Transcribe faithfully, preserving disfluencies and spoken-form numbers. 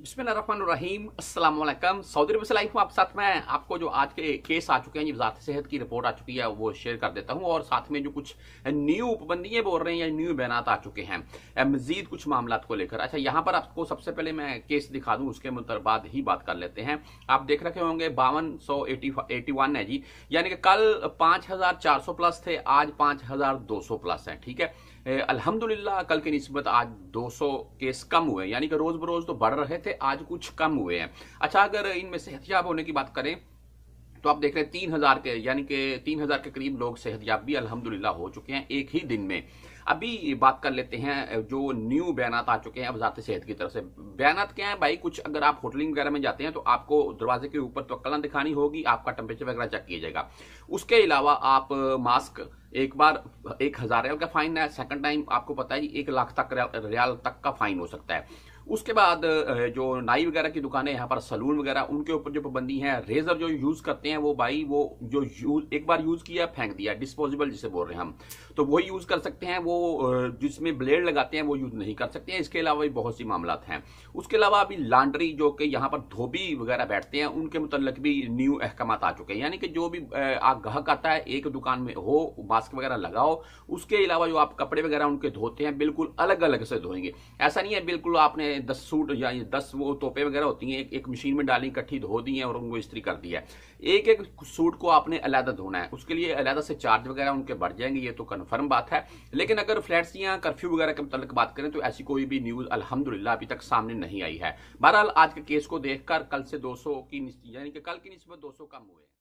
बिस्मिल्लाहिर्रहमानिर्रहीम अस्सलाम वालेकुम। सऊदी अरब से लाइव हूँ आप साथ में। आपको जो आज के केस आ चुके हैं, ये वजारत सेहत की रिपोर्ट आ चुकी है, वो शेयर कर देता हूँ। और साथ में जो कुछ न्यू पाबंदियां बोल रहे हैं या न्यू बयानात आ चुके हैं मजीद कुछ मामला को लेकर। अच्छा, यहाँ पर आपको सबसे पहले मैं केस दिखा दूँ, उसके बाद ही बात कर लेते हैं। आप देख रखे होंगे बावन सौ एटी वन है जी, यानी कि कल पांच हजार चार सौ प्लस थे, आज पांच हजार दो सौ प्लस है। ठीक है, अल्हम्दुलिल्लाह कल की निस्बत आज दो सौ केस कम हुए, यानी कि रोज बरोज तो बढ़ रहे थे, आज कुछ कम हुए हैं। अच्छा, अगर इनमें सेहतयाब होने की बात करें तो आप देख रहे हैं तीन हजार के यानी कि तीन हजार के करीब लोग सेहतयाब भी अल्हम्दुलिल्लाह हो चुके हैं एक ही दिन में। अभी बात कर लेते हैं जो न्यू बयानात आ चुके हैं वजारत सेहत की तरफ से। बयानात क्या है भाई? कुछ अगर आप होटलिंग वगैरह में जाते हैं तो आपको दरवाजे के ऊपर तो कलम दिखानी होगी, आपका टेम्परेचर वगैरह चेक किया जाएगा। उसके अलावा आप मास्क, एक बार एक हजार रियाल का फाइन है, सेकंड टाइम आपको पता है एक लाख तक रियाल तक का फाइन हो सकता है। उसके बाद जो नाई वगैरह की दुकानें, यहाँ पर सलून वगैरह, उनके ऊपर जो पाबंदी है, रेजर जो यूज करते हैं वो भाई वो जो यूज एक बार यूज किया फेंक दिया, डिस्पोजेबल जिसे बोल रहे हैं हम, तो वही यूज कर सकते हैं। वो जिसमें ब्लेड लगाते हैं वो यूज नहीं कर सकते हैं। इसके अलावा भी बहुत सी मामला हैं। उसके अलावा अभी लॉन्ड्री जो कि यहाँ पर धोबी वगैरह बैठते हैं, उनके मुतल्लिक भी न्यू अहकाम आ चुके हैं। यानी कि जो भी ग्राहक आता है एक दुकान में हो, मास्क वगैरह लगाओ। उसके अलावा जो आप कपड़े वगैरह उनके धोते हैं बिल्कुल अलग अलग से धोएंगे। ऐसा नहीं है बिल्कुल आपने दस सूट या दस वो तोपे वगैरह होती हैं एक, एक मशीन में डाली, इकट्ठी धो दी है और उनको इस्त्री कर दिया है। एक एक सूट को आपने अलग धोना है, उसके लिए अलग से चार्ज वगैरह उनके बढ़ जाएंगे, ये तो कन्फर्म बात है। लेकिन अगर फ्लैट्स या कर्फ्यू वगैरह के मुताबिक बात करें तो ऐसी कोई भी न्यूज अल्हम्दुलिल्लाह अभी तक सामने नहीं आई है। बहरहाल आज के केस को देखकर कल से दो सौ की यानी कि कल की निस्बत दो सौ कम हुए।